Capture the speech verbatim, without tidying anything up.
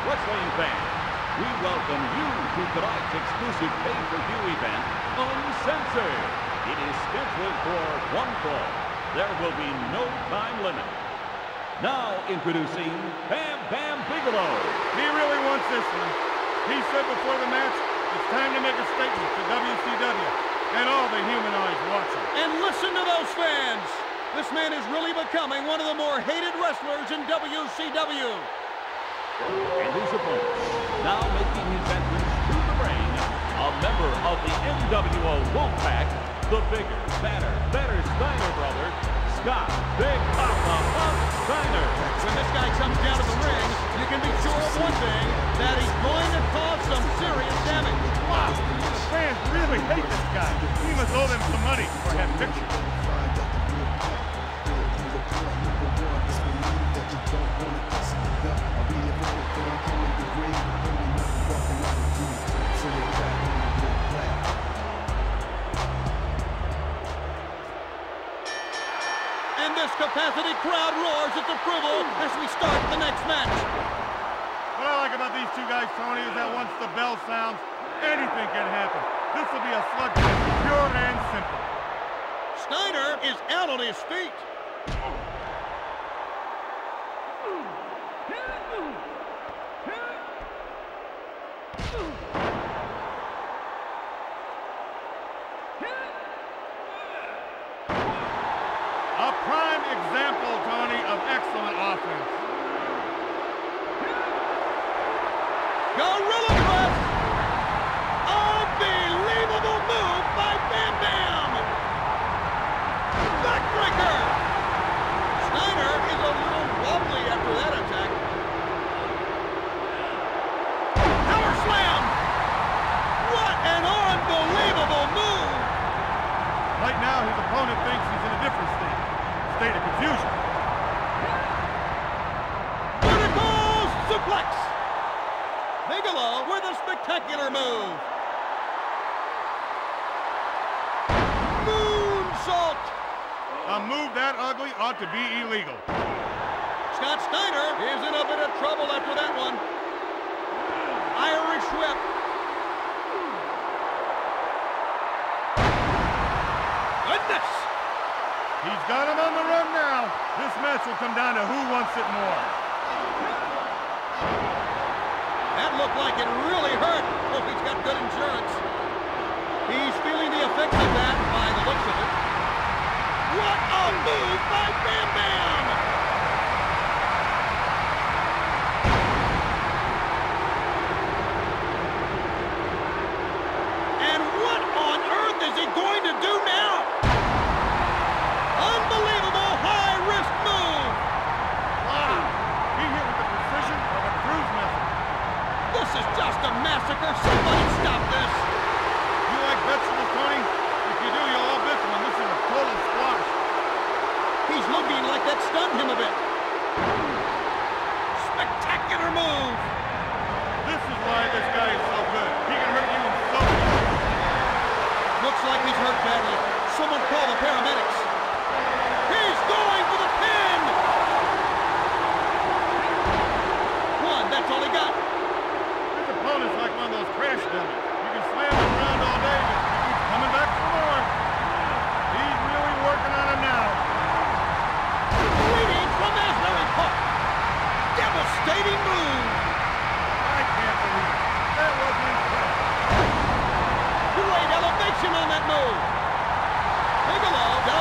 wrestling fans, we welcome you to tonight's exclusive pay-per-view event, Uncensored. It is scheduled for one fall. There will be no time limit. Now introducing Bam Bam Bigelow. He really wants this one. He said before the match, it's time to make a statement to W C W and all the human eyes watching. And listen to those fans. This man is really becoming one of the more hated wrestlers in W C W. And his opponent, now making his entrance to the ring, a member of the N W O Wolfpack, the bigger, badder, better Steiner brother, Scott Big Papa Pop Steiner. When this guy comes down to the ring, you can be sure of one thing, that he's going to cause some serious damage. Wow, the fans really hate this guy. He must owe them some money or have pictures. And this capacity crowd roars its approval as we start the next match. What I like about these two guys, Tony, is that once the bell sounds, anything can happen. This will be a slugfest, pure and simple. Steiner is out on his feet. A prime example, Tony, of excellent offense. Gorilla Press! Unbelievable move by Bam Bam! Backbreaker! Steiner is a little wobbly after that attack. Power slam! What an unbelievable move! Right now, his opponent thinks he's in a different state. State of confusion. Vertical suplex! Bigelow with a spectacular move. Moonsault! A move that ugly ought to be illegal. Scott Steiner is in a bit of trouble after that one. Irish whip. Goodness! He's got him on the run now. This match will come down to who wants it more. That looked like it really hurt. Oh, he's got good insurance. He's feeling the effects of that by the looks of it. What a move by Bam Bam! And what on earth is he going to do now? Unbelievable high-risk move! Wow! He hit with the precision of a cruise missile. This is just a massacre. Somebody stop this. You like vegetables, Tony? If you do, you'll love this one. This is a total squash. He's looking like that stunned him a bit. Spectacular move. This is why this guy is so good. He can hurt you in so many ways. Looks like he's hurt badly. Someone call the paramedics. He's going for the pin. One, that's all he got. His opponent's like one of those crash dummies. You can slam him around all day, but he's coming back for more. He's really working on him now. Leading from Asbury Park. Devastating move. I can't believe it. That was incredible. Great elevation on that move. Bigelow